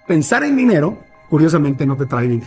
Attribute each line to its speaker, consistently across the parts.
Speaker 1: pensar en dinero, curiosamente, no te trae dinero.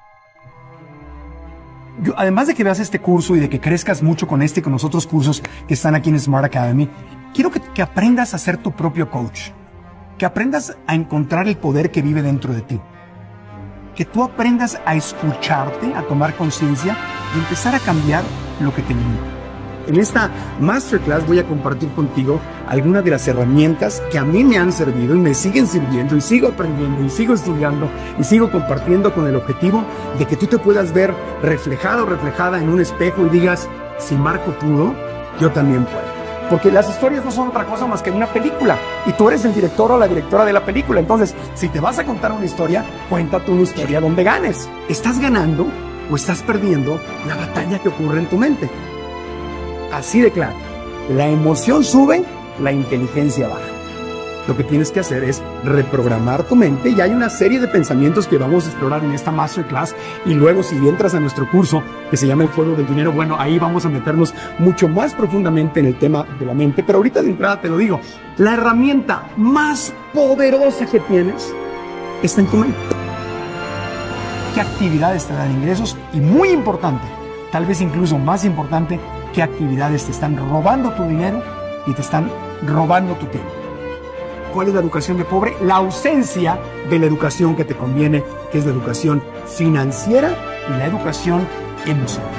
Speaker 1: Además de que veas este curso y de que crezcas mucho con este y con los otros cursos que están aquí en Smart Academy, quiero que aprendas a ser tu propio coach, que aprendas a encontrar el poder que vive dentro de ti, que tú aprendas a escucharte, a tomar conciencia y empezar a cambiar lo que te limita. En esta masterclass voy a compartir contigo algunas de las herramientas que a mí me han servido y me siguen sirviendo, y sigo aprendiendo y sigo estudiando y sigo compartiendo con el objetivo de que tú te puedas ver reflejado o reflejada en un espejo y digas, si Marco pudo, yo también puedo. Porque las historias no son otra cosa más que una película y tú eres el director o la directora de la película. Entonces, si te vas a contar una historia, cuéntate una historia donde ganes. ¿Estás ganando o estás perdiendo la batalla que ocurre en tu mente? Así de claro, la emoción sube, la inteligencia baja. Lo que tienes que hacer es reprogramar tu mente, y hay una serie de pensamientos que vamos a explorar en esta masterclass, y luego si entras a nuestro curso que se llama El Juego del Dinero, bueno, ahí vamos a meternos mucho más profundamente en el tema de la mente. Pero ahorita de entrada te lo digo, la herramienta más poderosa que tienes está en tu mente. ¿Qué actividades te dan ingresos? Y muy importante, tal vez incluso más importante, ¿qué actividades te están robando tu dinero y te están robando tu tiempo? ¿Cuál es la educación de pobre? La ausencia de la educación que te conviene, que es la educación financiera y la educación emocional.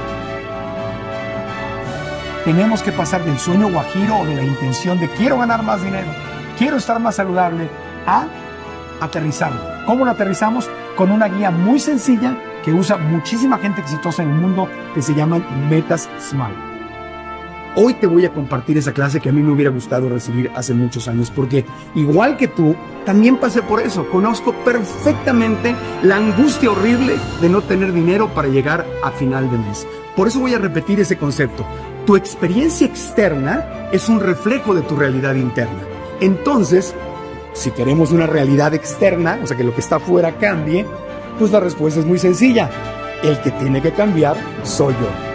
Speaker 1: Tenemos que pasar del sueño guajiro o de la intención de quiero ganar más dinero, quiero estar más saludable, a aterrizarlo. ¿Cómo lo aterrizamos? Con una guía muy sencilla que usa muchísima gente exitosa en el mundo, que se llaman Metas SMART. Hoy te voy a compartir esa clase que a mí me hubiera gustado recibir hace muchos años, porque igual que tú, también pasé por eso. Conozco perfectamente la angustia horrible de no tener dinero para llegar a final de mes. Por eso voy a repetir ese concepto. Tu experiencia externa es un reflejo de tu realidad interna. Entonces, si queremos una realidad externa, o sea, que lo que está afuera cambie, pues la respuesta es muy sencilla. El que tiene que cambiar soy yo.